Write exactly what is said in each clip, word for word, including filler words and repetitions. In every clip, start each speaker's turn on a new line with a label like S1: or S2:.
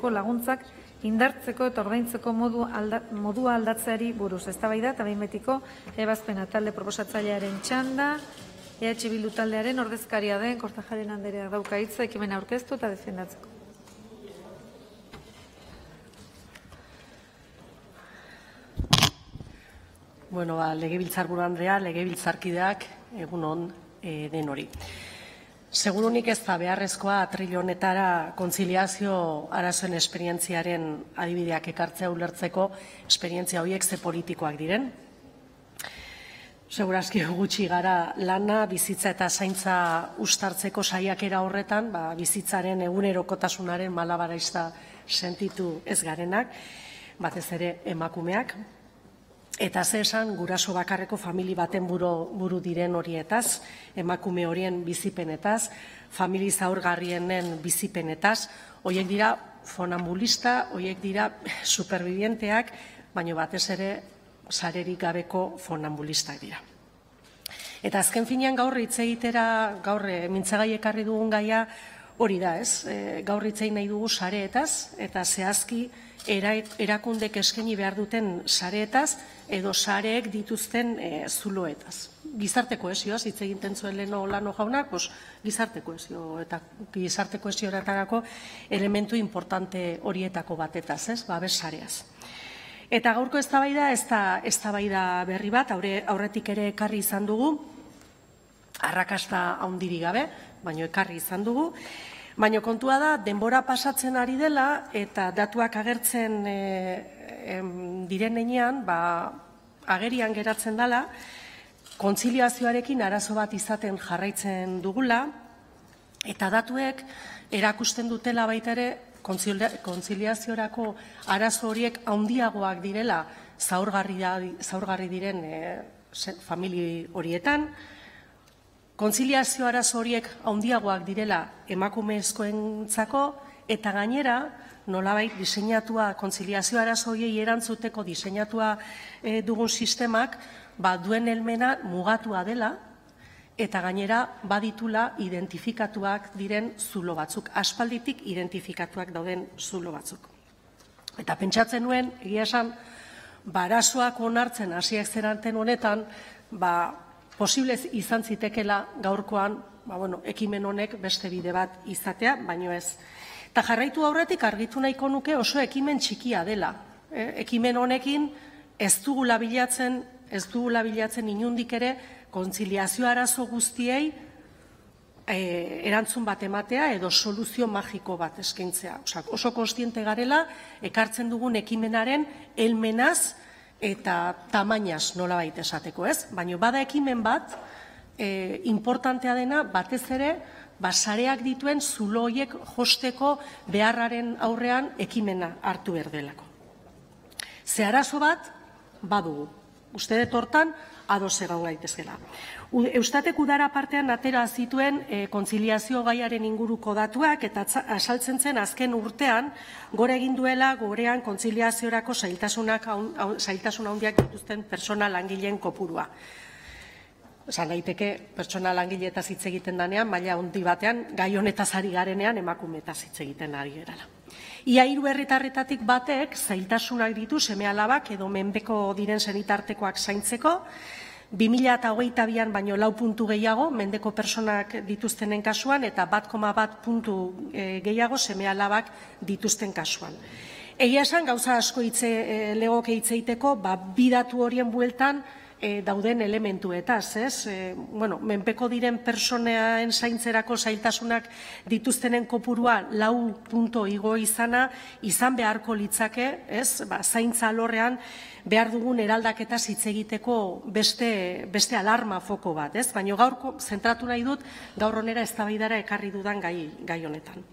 S1: inguruko laguntzak indartzeko eta ordaintzeko modu alda, modua aldatzeari buruz. Eztabaida eta behin betiko ebazpena. Talde proposatzailearen txanda, E H Bildu taldearen ordezkaria den Kortajarena andrea dauka hitza ekimena aurkeztu eta defendatzeko.
S2: Bueno, ba, legebiltzarburu Andrea, legebiltzarkideak, egun on e, den hori. Segurunik ez da beharrezkoa atril honetara kontziliazio arazoen esperientziaren adibideak ekartzea ulertzeko esperientzia horiek ze politikoak diren. Segurazki gutxi gara lana, bizitza eta zaintza uztartzeko saiakera horretan, ba, bizitzaren egunerokotasunaren malabaraista sentitu ez garenak, batez ere emakumeak. Eta ze esan guraso bakarreko famili baten buru, buru diren horietaz, emakume horien bizipenetaz, famili zaurgarrienen bizipenetaz, horiek dira fonambulista, horiek dira supervivienteak, baina batez ere sarerik gabeko fonambulistak dira. Eta azken finean gaur hitz egitera, gaur mintzagai ekarri dugun gaia hori da, ez? E, gaur hitz egin nahi dugu sareetaz, eta zehazki erakundek eskaini behar duten sareetaz edo sareek dituzten e, zuloetaz. Gizarte kohesioaz hitz egiten zuen leno Lano jaunak, pues, gizarte kohesio eta gizarte kohesioetarako elementu importante horietako batetaz, ez? Babes sareaz. Eta gaurko eztabaida ez da eztabaida berri bat, aurre, aurretik ere ekarri izan dugu, arrakasta handirik gabe, baino ekarri izan dugu. Baina kontua da, denbora pasatzen ari dela eta datuak agertzen e, e, diren heinean, ba, agerian geratzen dela, kontziliazioarekin arazo bat izaten jarraitzen dugula, eta datuek erakusten dutela baita ere, kontziliaziorako arazo horiek handiagoak direla zaurgarri, zaurgarri diren e, famili horietan, kontziliazio arazo horiek handiagoak direla emakumezkoentzako eta gainera nolabait diseinatua kontziliazio arazo horiei erantzuteko diseinatua e, dugun sistemak ba, duen helmena mugatua dela eta gainera baditula identifikatuak diren zulo batzuk, aspalditik identifikatuak dauden zulo batzuk. Eta pentsatzen nuen, egia esan, ba, arazoak onartzen hasiak zeranten honetan, ba, posible izan zitekela gaurkoan, ba, bueno, ekimen honek beste bide bat izatea, baino ez. Eta jarraitu aurretik argitu nahiko nuke oso ekimen txikia dela. E, ekimen honekin ez dugula bilatzen, ez dugula bilatzen inundik ere kontziliazio arazo guztiei e, erantzun bat ematea edo soluzio magiko bat eskaintzea. Osa, oso kontziente garela ekartzen dugun ekimenaren helmenaz eta tamainaz nolabait esateko, ez? Baina bada ekimen bat, e, importantea dena, batez ere, basareak dituen zulo horiek josteko beharraren aurrean ekimena hartu berdelako. Ze arazo bat, badugu. Uste dut hortan, ados egon gaitezkela. Eustatek udara partean atera zituen e, kontziliazio gaiaren inguruko datuak eta asaltzen zen azken urtean gore egin duela gorean kontziliaziorako zailtasunak zailtasun handiak dituzten pertsona langileen kopurua. Esan daiteke pertsona langileetaz hitz egiten danean, maila handi batean, gai honetaz ari garenean emakumeetaz hitz egiten ari gerala. Ia hiru herritarretatik batek zailtasunak ditu seme-alabak edo menpeko diren senitartekoak zaintzeko, bi mila hogeita bian baino lau puntu gehiago mendeko personak dituztenen kasuan eta bat koma bat puntu e, gehiago seme-alabak dituzten kasuan. Egia esan gauza asko hitze e, legoke hitz egiteko, ba, bi datu horien bueltan E, dauden elementuetaz, ez? E, bueno, menpeko diren personaen zaintzerako zailtasunak dituztenen kopurua lau punto igo izana, izan beharko litzake, ez? Ba, zaintza alorrean behar dugun eraldaketaz hitz egiteko beste, beste alarma foko bat, ez? Baina gaurko zentratu nahi dut, gaur honera eztabaidara ekarri dudan gai, gai honetan.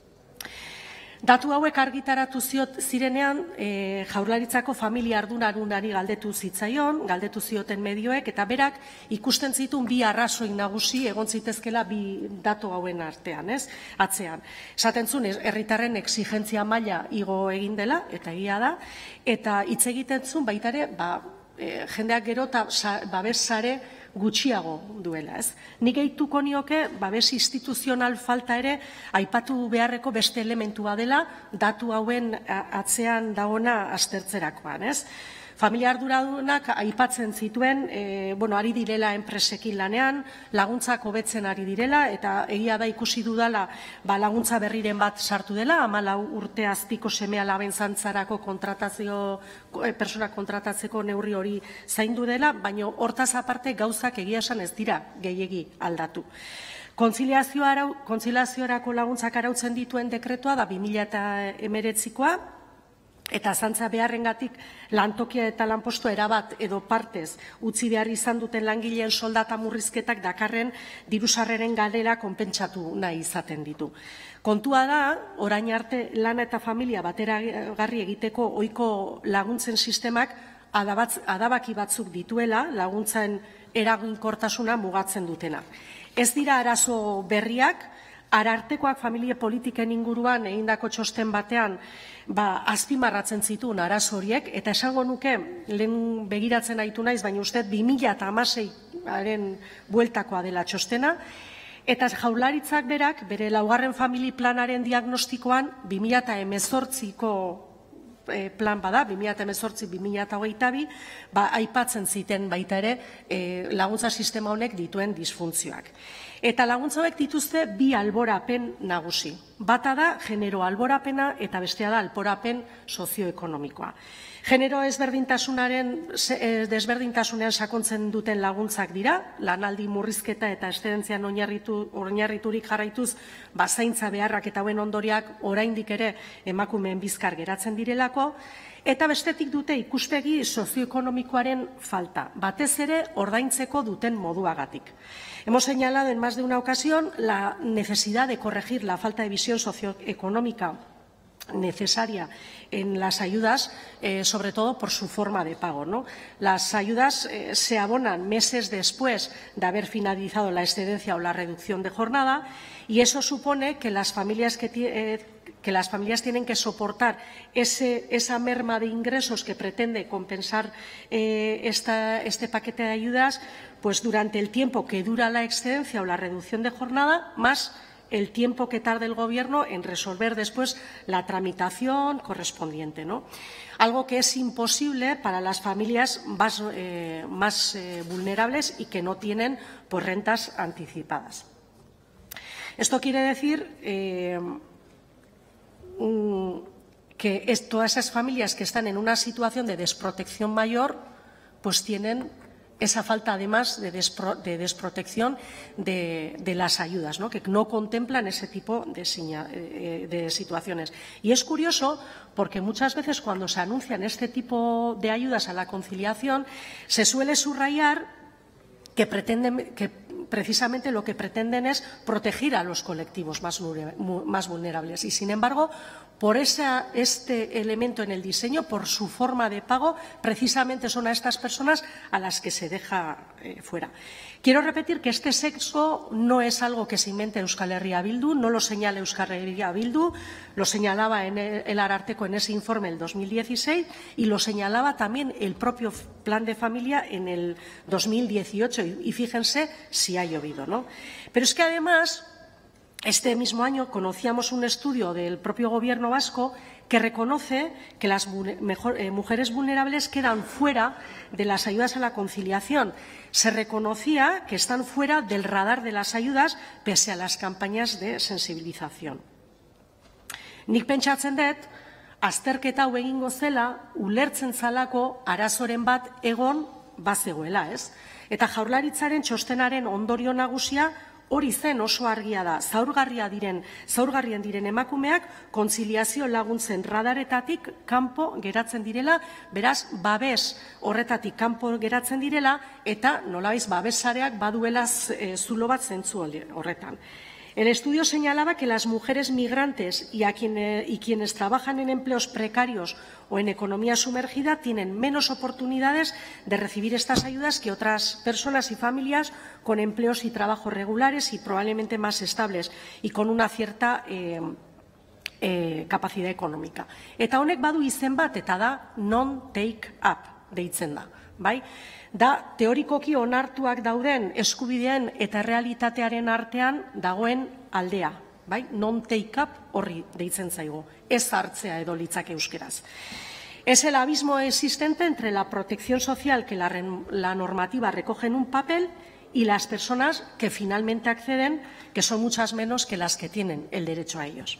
S2: Datu hauek argitaratu ziot zirenean, e, Jaurlaritzako familia ardunari galdetu zitzaion, galdetu zioten medioek, eta berak ikusten zituen bi arrazoi nagusi egon zitezkela bi datu hauen artean, ez? Atzean. Esaten zuen, herritarren exigentzia maila igo egin dela, eta egia da, eta hitz egiten zuen baita ere, ba, e, jendeak gero eta babes sare gutxiago duela, ez? Nik gehituko nioke babes instituzional falta ere aipatu beharreko beste elementua dela datu hauen atzean dagoena aztertzerakoan, ez? Familia arduradunak aipatzen zituen, e, bueno, ari direla enpresekin lanean, laguntzak hobetzen ari direla, eta egia da ikusi dudala ba, laguntza berriren bat sartu dela, hamalau urte azpiko seme alaben zantzarako kontratazio, e, persona kontratatzeko neurri hori zaindu dela, baina hortaz aparte gauzak egia esan ez dira gehiegi aldatu. Kontziliaziorako laguntzak arautzen dituen dekretua da bi mila hemeretzikoa, eta zantza beharrengatik lantokia eta lanpostu erabat edo partez utzi behar izan duten langileen soldata murrizketak dakarren dirusarreren galera konpentsatu nahi izaten ditu. Kontua da, orain arte lana eta familia bateragarri egiteko ohiko laguntzen sistemak adabaki batzuk dituela, laguntzen eraginkortasuna mugatzen dutena. Ez dira arazo berriak, Arartekoak familia politiken inguruan egindako txosten batean ba, azpimarratzen zituen arazo horiek, eta esango nuke, lehen begiratzen aitu naiz, baina uste bi mila hamaseiaren bueltakoa dela txostena, eta Jaurlaritzak berak bere laugarren famili planaren diagnostikoan bi mila hemezortziko plan bada, bi mila hemezortzi bi mila hogeita bi, ba, aipatzen ziten baita ere e, laguntza sistema honek dituen disfuntzioak. Eta laguntza hauek dituzte bi alborapen nagusi. Bata da genero alborapena eta bestea da alborapen sozioekonomikoa. Genero ezberdintasunaren desberdintasunean sakontzen duten laguntzak dira, lanaldi murrizketa eta eszedentzian oinarritu, oinarriturik jarraituz, ba, zaintza beharrak eta hauen ondoriak oraindik ere emakumeen bizkar geratzen direlako, eta bestetik dute ikuspegi sozioekonomikoaren falta, batez ere ordaintzeko duten moduagatik. Hemos señalado en más de una ocasión la necesidad de corregir la falta de visión socioeconómica necesaria en las ayudas, eh, sobre todo por su forma de pago, ¿no? Las ayudas eh, se abonan meses después de haber finalizado la excedencia o la reducción de jornada, y eso supone que las familias que eh, que las familias tienen que soportar ese, esa merma de ingresos que pretende compensar eh, esta, este paquete de ayudas, pues durante el tiempo que dura la excedencia o la reducción de jornada, más el tiempo que tarde el Gobierno en resolver después la tramitación correspondiente, ¿no? Algo que es imposible para las familias más, eh, más eh, vulnerables y que no tienen pues, rentas anticipadas. Esto quiere decir eh, que es, todas esas familias que están en una situación de desprotección mayor, pues tienen esa falta además de, despro, de desprotección de, de las ayudas, ¿no? Que no contemplan ese tipo de, de situaciones. Y es curioso porque muchas veces cuando se anuncian este tipo de ayudas a la conciliación se suele subrayar que pretenden que precisamente lo que pretenden es proteger a los colectivos más, más vulnerables. Y, sin embargo, por esa, este elemento en el diseño, por su forma de pago, precisamente son a estas personas a las que se deja eh, fuera. Quiero repetir que este sexo no es algo que se invente Euskal Herria Bildu, no lo señala Euskal Herria Bildu, lo señalaba en el, el Ararteko en ese informe del dos mil dieciséis y lo señalaba también el propio Plan de Familia en el dos mil dieciocho. Y, y fíjense si ha llovido, ¿no? Pero es que además, este mismo año conocíamos un estudio del propio Gobierno vasco que reconoce que las mejor, eh, mujeres vulnerables quedan fuera de las ayudas a la conciliación. Se reconocía que están fuera del radar de las ayudas pese a las campañas de sensibilización. Nik pentsatzen dut, azterketa hau egingo zela, ulertzen zalako arazoren bat egon bazegoela, ez? Eta Jaurlaritzaren txostenaren ondorio nagusia hori zen oso argia da, zaurgarria diren, zaurgarrien diren emakumeak kontziliazio laguntzen radaretatik kanpo geratzen direla, beraz, babes horretatik kanpo geratzen direla, eta nolabait babesareak baduela e, zulo bat zentzu horretan. El estudio señalaba que las mujeres migrantes y, a quienes, y quienes trabajan en empleos precarios o en economía sumergida tienen menos oportunidades de recibir estas ayudas que otras personas y familias con empleos y trabajos regulares y probablemente más estables y con una cierta eh, eh, capacidad económica. Eta honek badu izen bat, eta da non-take up deitzen da. bai? Da, teorikoki onartuak dauden eskubideen eta realitatearen artean dagoen aldea, bai? Non-take-up horri deitzen zaigu, ez hartzea edo litzake euskeraz. Es el abismo existente entre la protección social que la, la normativa recoge en un papel y las personas que finalmente acceden, que son muchas menos que las que tienen el derecho a ellos.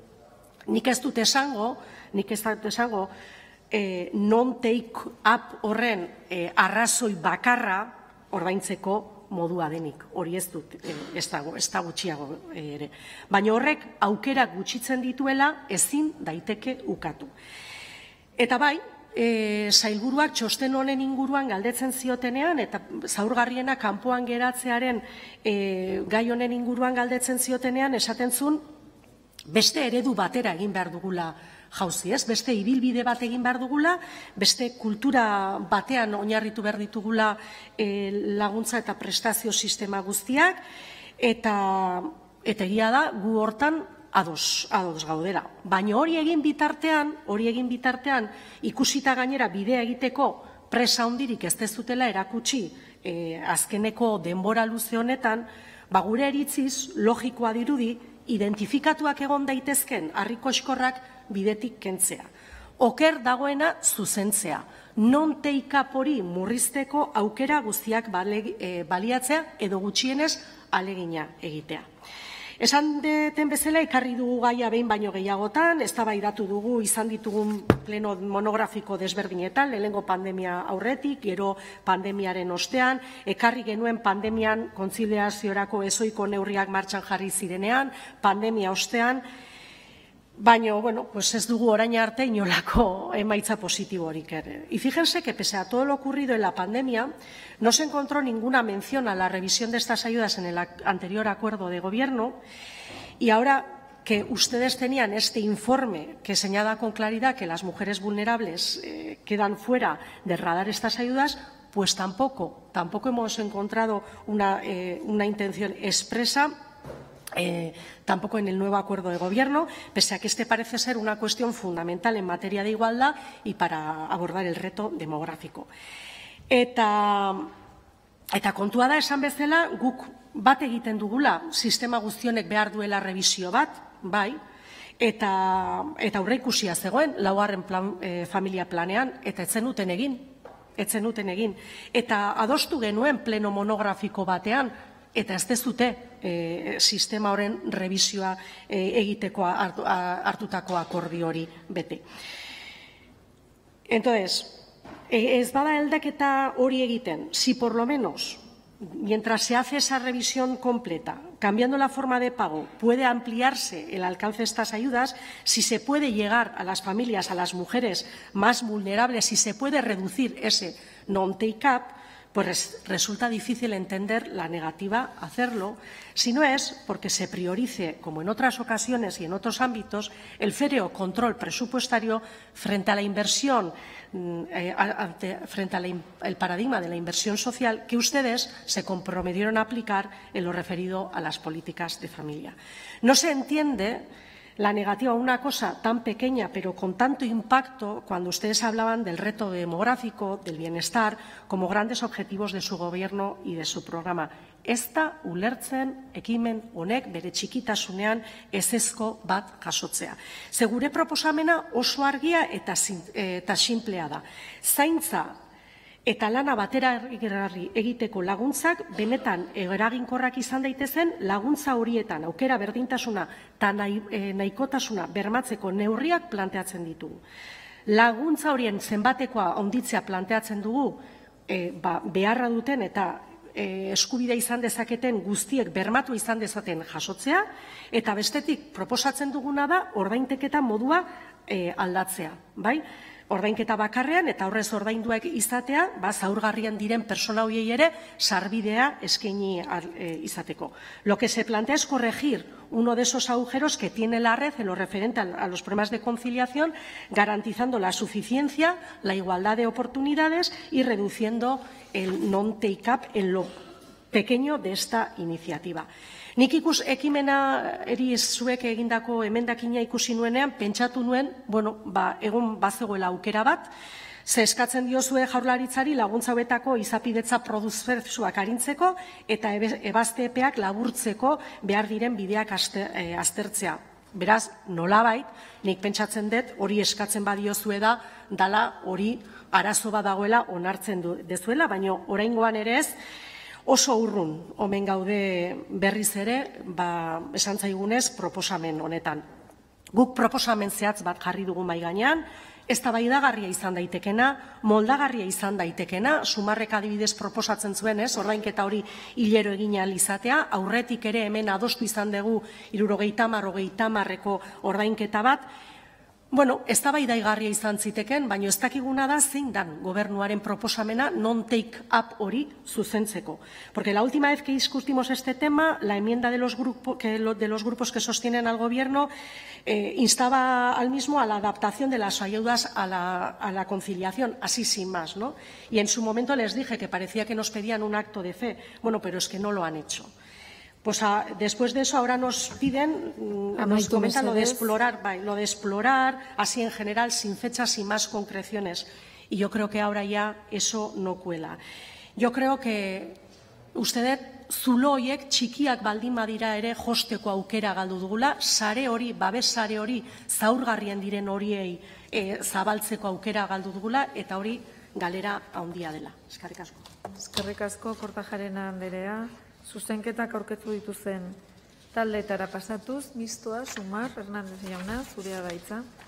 S2: Nik ez dut esango, nik ez dut esango, eh, non-take-up horren eh, arrazoi bakarra ordaintzeko modua denik. Hori ez dut, eh, ez dago, ez da gutxiago eh, ere. Baina horrek aukera gutxitzen dituela ezin daiteke ukatu. Eta bai, e, sailburuak txosten honen inguruan galdetzen ziotenean, eta zaurgarriena kanpoan geratzearen e, gai honen inguruan galdetzen ziotenean, esaten zuen, beste eredu batera egin behar dugula jauzi, ez? Beste ibilbide bat egin behar dugula, beste kultura batean oinarritu behar ditugula e, laguntza eta prestazio sistema guztiak, eta, eta egia da, gu hortan, ados, ados gaudera. Baina hori egin bitartean, hori egin bitartean, ikusita gainera bidea egiteko presa handirik ez dezutela erakutsi eh, azkeneko denbora luze honetan, ba gure iritziz logikoa dirudi identifikatuak egon daitezken harriko eskorrak bidetik kentzea. Oker dagoena zuzentzea. Non take-up hori murrizteko aukera guztiak bale, eh, baliatzea edo gutxienez alegina egitea. Esan deten bezala, ekarri dugu gaia behin baino gehiagotan, eztabaidatu dugu izan ditugun pleno monografiko desberdinetan, lehenengo pandemia aurretik, gero pandemiaren ostean, ekarri genuen pandemian kontziliaziorako ezoiko neurriak martxan jarri zirenean, pandemia ostean, baina, bueno, pues ez dugu orain arte inolako emaitza positiborik ere. Y fíjense que pese a todo lo ocurrido en la pandemia, no se encontró ninguna mención a la revisión de estas ayudas en el anterior acuerdo de gobierno, y ahora que ustedes tenían este informe que señala con claridad que las mujeres vulnerables eh, quedan fuera del radar estas ayudas, pues tampoco, tampoco hemos encontrado una, eh, una intención expresa Eh, tampoco en el nuevo acuerdo de gobierno, pese a que este parece ser una cuestión fundamental en materia de igualdad y para abordar el reto demográfico. Eta, eta kontua da esan bezala, guk bat egiten dugula sistema guztionek behar duela revisio bat, bai, eta, eta aurreikusia zegoen laugarren plan, eh, familia planean, eta etzen duten egin, etzen duten egin. Eta adostu genuen pleno monografiko batean, eta ez dezute e, sistema horren revisioa e, egiteko hartu, hartutako akordio hori bete. Entonces, ez bada aldaketa hori egiten, si por lo menos, mientras se hace esa revisión completa, cambiando la forma de pago, puede ampliarse el alcance de estas ayudas, si se puede llegar a las familias, a las mujeres más vulnerables, si se puede reducir ese non-take-up, pues resulta difícil entender la negativa a hacerlo, si no es porque se priorice, como en otras ocasiones y en otros ámbitos, el férreo control presupuestario frente a la inversión, eh, ante, frente al paradigma de la inversión social que ustedes se comprometieron a aplicar en lo referido a las políticas de familia. No se entiende la negativa a una cosa tan pequeña pero con tanto impacto cuando ustedes hablaban del reto demográfico, del bienestar, como grandes objetivos de su gobierno y de su programa. Ezta ulertzen ekimen honek bere txikitasunean ezezko bat jasotzea. Ze gure proposamena oso argia eta, eta sinplea da. Zaintza eta lana bateragarri egiteko laguntzak benetan eraginkorrak izan daitezen, laguntza horietan aukera berdintasuna eta nahikotasuna bermatzeko neurriak planteatzen ditugu. Laguntza horien zenbatekoa handitzea planteatzen dugu e, ba, beharra duten eta e, eskubidea izan dezaketen guztiek bermatu izan dezaten jasotzea, eta bestetik proposatzen duguna da ordainketa modua e, aldatzea, bai? Ordainketa bakarrean eta horrez ordainduak izatea, ba, zaurgarrian diren persona horiei ere sarbidea eskaini e, izateko. Lo que se plantea es corregir uno de esos agujeros que tiene la red en lo referente a los problemas de conciliación, garantizando la suficiencia, la igualdad de oportunidades y reduciendo el non-take-up en lo pequeño de esta iniciativa. Nik ikus ekimena eri zuek egindako emendakina ikusi nuenean, pentsatu nuen, bueno, ba, egon bazegoela aukera bat, ze eskatzen diozue Jaurlaritzari laguntza hauetako izapidetza prozesuak arintzeko eta ebazte epeak laburtzeko behar diren bideak aztertzea. Beraz, nolabait, nik pentsatzen dut hori eskatzen badiozue da, dala hori arazo bat dagoela onartzen dezuela, baina oraingoan ere ez, oso urrun omen gaude berriz ere, ba, esan zaigunez, proposamen honetan. Guk proposamen zehatz bat jarri dugu mahai gainean, eztabaidagarria izan daitekena, moldagarria izan daitekena, Sumarrek adibidez proposatzen zuen, ez, ordainketa hori hilero egin ahal izatea, aurretik ere hemen adostu izan dugu hirurogeita hamar, hogeita hamarreko ordainketa bat. Bueno, eztabaidaigarria izan ziteken, baina ez dakiguna da zein dan gobernuaren proposamena non take up hori zuzentzeko. Porque la última vez que discutimos este tema, la enmienda de los, grupo, que, de los grupos que sostienen al gobierno eh, instaba al mismo a la adaptación de las ayudas a la, a la conciliación, así sin más, ¿no? Y en su momento les dije que parecía que nos pedían un acto de fe. Bueno, pero es que no lo han hecho. Pues a, después de eso ahora nos piden, nos comentan lo de explorar, lo de explorar, así en general, sin fechas y más concreciones. Y yo creo que ahora ya eso no cuela. Yo creo que ustedes zulo horiek txikiak baldin badira ere josteko aukera galdu dugula, sare hori, babes sare hori, zaurgarrien diren horiei e, zabaltzeko aukera galdu dugula, eta hori galera handia dela. Eskerrik asko.
S1: Eskerrik asko, Kortajarena anderea. Zuzenketak aurkeztu dituzen taldeetara pasatuz, Mistoa, Sumar, Hernández jauna, zurea da hitza.